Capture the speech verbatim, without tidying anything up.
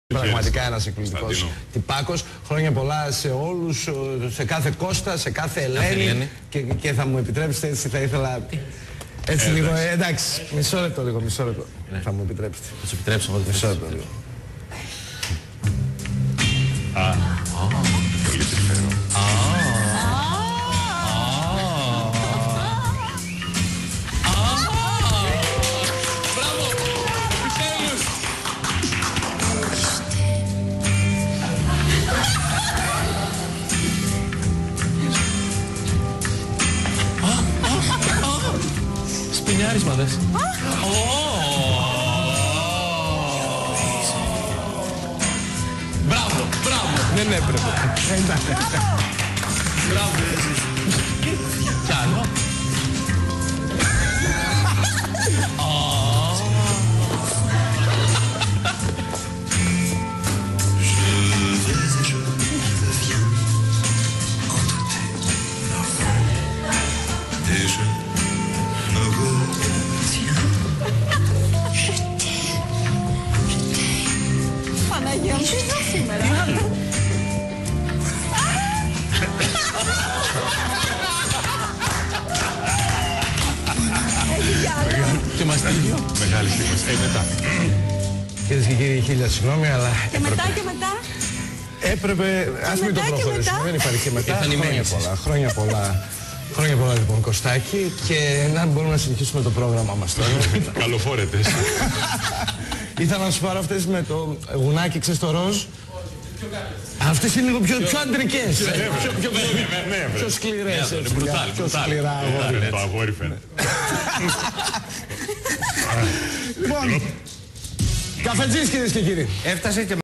Πραγματικά ένας εκπληκτικός τυπάκος. Χρόνια πολλά σε όλους, σε κάθε Κώστα, σε κάθε Ελένη. Και, και θα μου επιτρέψετε, έτσι θα ήθελα. Έτσι ε, λίγο, ε, εντάξει, μισό λεπτό λίγο, μισό λεπτό. Ναι. Θα μου επιτρέψετε. Θα σου επιτρέψω εγώ. Μισό λεπτό λίγο. Α, πολύ συμφέρον. Σπινιάρισμα δες. Μπράβο, μπράβο. Δεν έπρεπε. Μπράβο. Κι άλλο. Παναγία μου, τι θα σήμερα. Και μας τα δύο. Μεγάλη στιγμή. Ε, μετά. Κυρίες και κύριοι, χίλια συγγνώμη, αλλά Και μετά και μετά. έπρεπε, ας μην το μετά και προχωρήσουμε, μετά. δεν υπάρχει και μετά. Ήρθαν οι Χρόνια μέλισσες. πολλά, χρόνια πολλά. Χρόνια πολλά λοιπόν Κωστάκη, και να μπορούμε να συνεχίσουμε το πρόγραμμά μας τώρα. Καλοφόρετες. Ήθελα να σου πάρω αυτές με το γουνάκι, ξέρεις, το ροζ. Αυτές είναι λίγο πιο, πιο αντρικές. Πιο, πιο, πιο σκληρές. έτσι, μπρουτάλ, Πιο μπρουτάλ. σκληρά αγόρια. Το αγόρι φαίνεται. Λοιπόν, καφετζής κυρίες και κύριοι. Έφτασε και